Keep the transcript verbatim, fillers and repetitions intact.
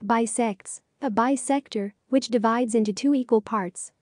Bisects. A bisector, which divides into two equal parts,